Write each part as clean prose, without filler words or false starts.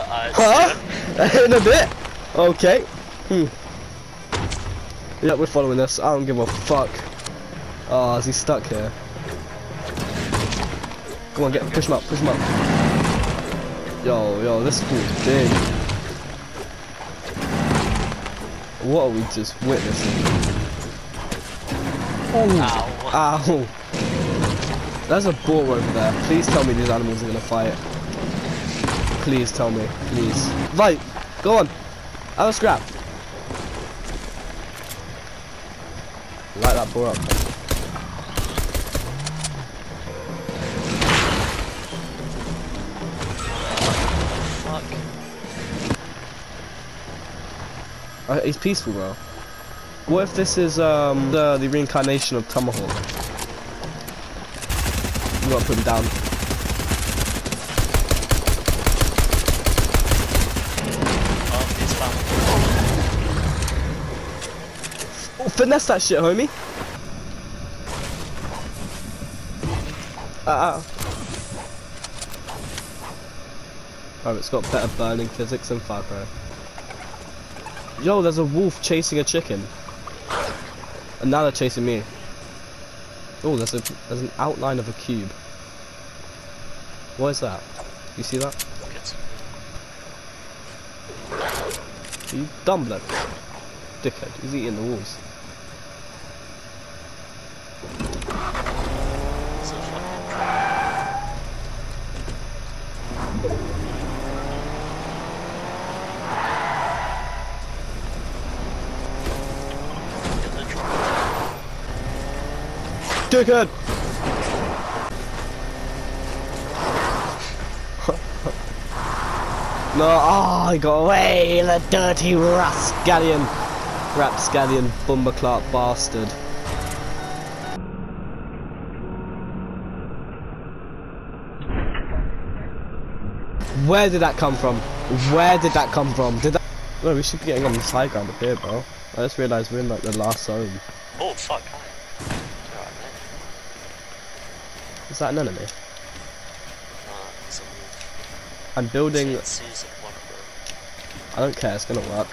Huh? In a bit? Okay. Yeah, we're following this. I don't give a fuck. Oh, is he stuck here? Come on, push him up, push him up. Yo, this fool's big. What are we just witnessing? Oh, ow. There's a boar over there. Please tell me these animals are gonna fight. Please tell me, please. Right, go on. Have a scrap. Light that boar up. Fuck. He's peaceful, bro. What if this is the reincarnation of Tomahawk? You gotta put him down. Oh, finesse that shit, homie. Oh, it's got better burning physics than Far Cry. Yo, there's a wolf chasing a chicken. And now they're chasing me. Oh, there's an outline of a cube. What is that? You see that? You dumb bloke. Dickhead, he's eating the walls. Dickhead! No, I got away, the dirty rapscallion Bumba bastard. Where did that come from? Where did that come from? No, we should be getting on this high ground up here, bro. I just realised we're in like the last zone. Oh fuck. Is that an enemy? I'm building. I don't care, it's gonna work.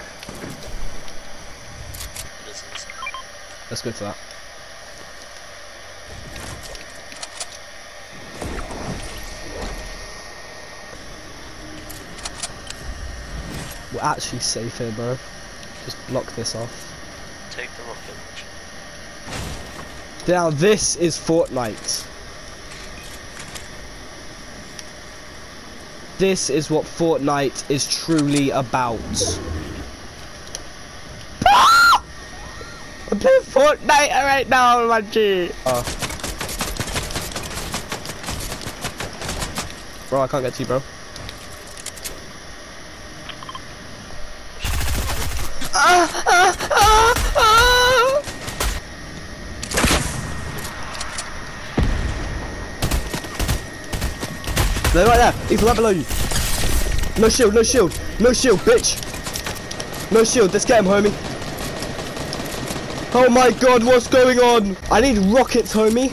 Let's go to that. We're actually safe here, bro. Just block this off. Take the rocket launcher. Now this is Fortnite. This is what Fortnite is truly about. I'm playing Fortnite right now, my G. Bro, I can't get to you, bro. They're right there. He's right below you. No shield, no shield, no shield, bitch. No shield. Let's get him, homie. Oh my god, what's going on? I need rockets, homie.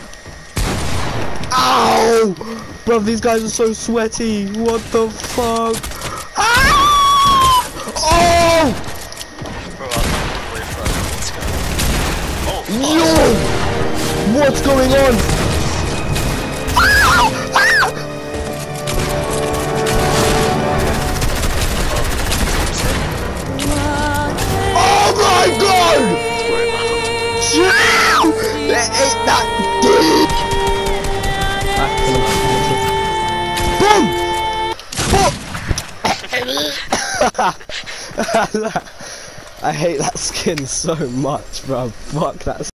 Ow! Bro, these guys are so sweaty. What the fuck? Ah! Oh! Bro, I'm way further. Let's go. Oh, yo! What's going on? That boom! I hate that skin so much, bro. Fuck that.